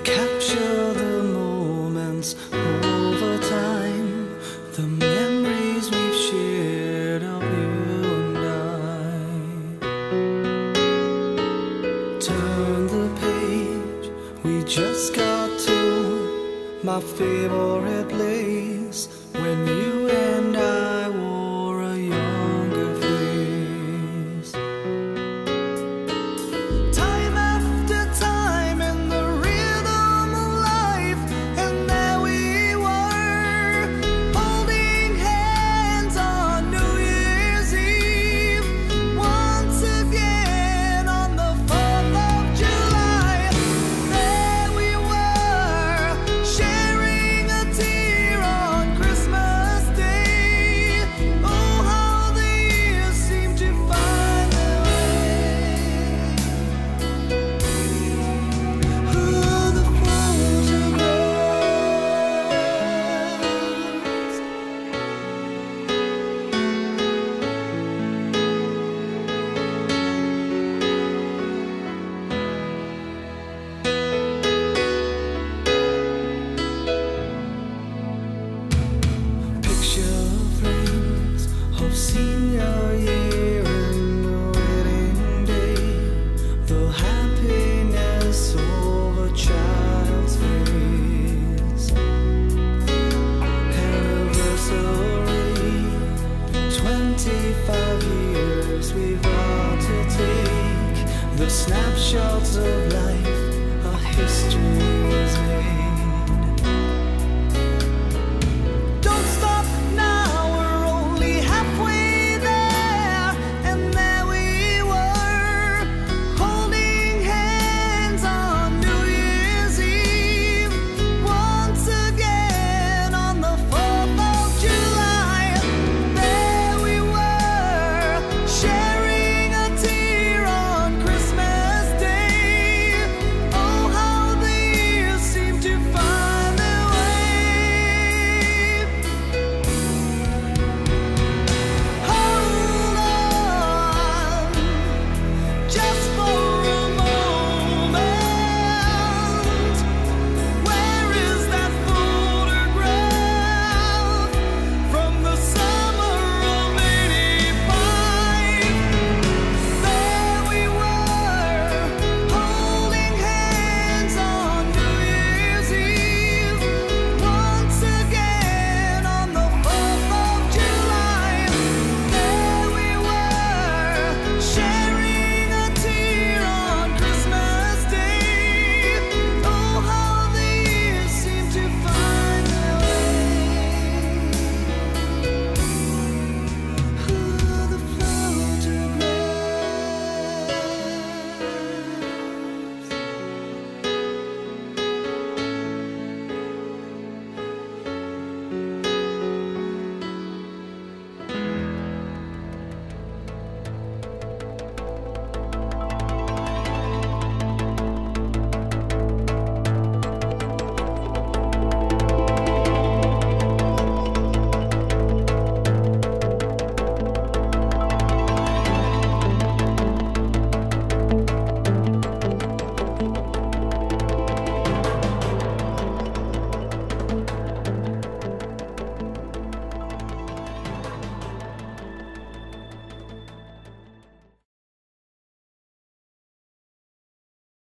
capture the moments over time, the memories we've shared of you and I. Turn the page, we just got to my favorite place when you and I wore a younger face. Time after time in the rhythm of life, and there we were, holding hands on New Year's Eve, once again on the 4th of July. There we were, sharing a tear on Christmas Day. Oh, how the years seem to find their way. Oh, the photographs. Picture frames of senior year and the wedding day, the happiness of a child's face. Anniversary, 25 years, we've got to take the snapshots of